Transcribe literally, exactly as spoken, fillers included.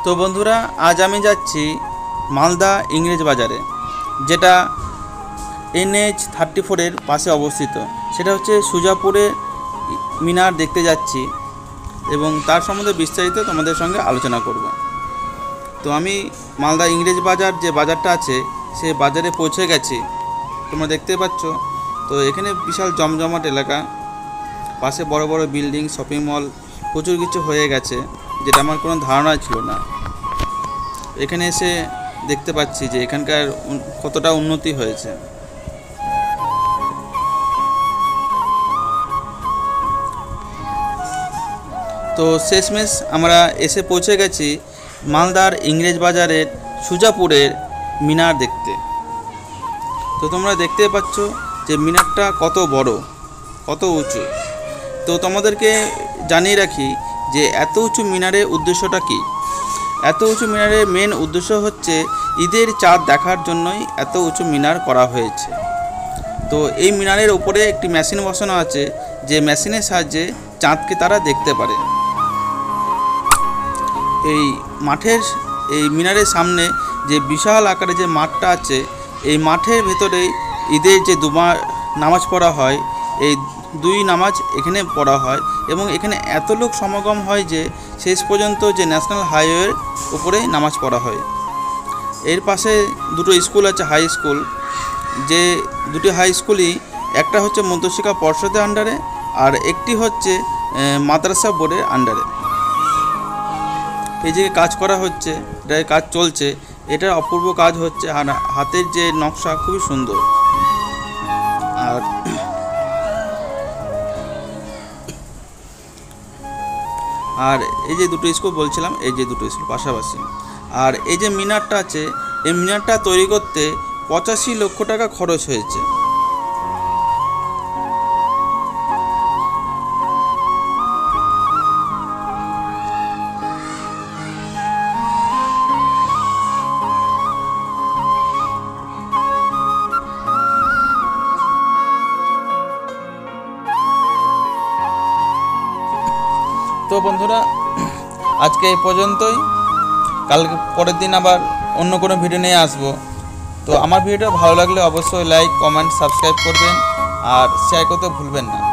তো বন্ধুরা, আজ আমি যাচ্ছি মালদা ইংরেজ বাজারে, যেটা এনএইচ থার্টি ফোরের পাশে অবস্থিত। সেটা হচ্ছে সুজাপুরে মিনার দেখতে যাচ্ছি এবং তার সম্বন্ধে বিস্তারিত তোমাদের সঙ্গে আলোচনা করব। তো আমি মালদা ইংরেজ বাজার যে বাজারটা আছে সে বাজারে পৌঁছে গেছি, তোমরা দেখতে পাচ্ছ। তো এখানে বিশাল জমজমাট এলাকা, পাশে বড় বড় বিল্ডিং, শপিং মল, প্রচুর কিছু হয়ে গেছে, যেটা আমার কোনো ধারণা ছিল না। এখানে এসে দেখতে পাচ্ছি যে এখানকার কতটা উন্নতি হয়েছে। তো শেষমেশ আমরা এসে পৌঁছে গেছি মালদার ইংরেজ বাজারের সুজাপুরের মিনার দেখতে। তো তোমরা দেখতে পাচ্ছ যে মিনারটা কত বড়, কত উঁচু। তো তোমাদেরকে জানিয়ে রাখি যে এত উঁচু মিনারের উদ্দেশ্যটা কী। এত উঁচু মিনারের মেন উদ্দেশ্য হচ্ছে ঈদের চাঁদ দেখার জন্যই এত উঁচু মিনার করা হয়েছে। তো এই মিনারের উপরে একটি মেশিন বসানো আছে, যে মেশিনের সাহায্যে চাঁদকে তারা দেখতে পারে। এই মাঠের এই মিনারের সামনে যে বিশাল আকারে যে মাঠটা আছে, এই মাঠের ভেতরে ঈদের যে দুবার নামাজ পড়া হয়, এই দুই নামাজ এখানে পড়া হয় এবং এখানে এত লোক সমাগম হয় যে শেষ পর্যন্ত যে ন্যাশনাল হাইওয়ের উপরে নামাজ পড়া হয়। এর পাশে দুটো স্কুল আছে, হাই স্কুল। যে দুটি হাই স্কুলই, একটা হচ্ছে মধ্যশিক্ষা পর্ষদের আন্ডারে আর একটি হচ্ছে মাদ্রাসা বোর্ডের আন্ডারে। এই যে কাজ করা হচ্ছে, এটার কাজ চলছে, এটার অপূর্ব কাজ হচ্ছে। আর হাতের যে নকশা খুবই সুন্দর। আর আর এই যে দুটো স্কুল বলছিলাম, এই যে দুটো স্কুল পাশাপাশি। আর এই যে মিনারটা আছে, এই মিনারটা তৈরি করতে পঁচাশি লক্ষ টাকা খরচ হয়েছে। তো বন্ধুরা, আজকে এই পর্যন্তই। কালকে পরের দিন আবার অন্য কোনো ভিডিও নিয়ে আসবো। তো আমার ভিডিওটা ভালো লাগলে অবশ্যই লাইক, কমেন্ট, সাবস্ক্রাইব করবেন আর শেয়ার করতে ভুলবেন না।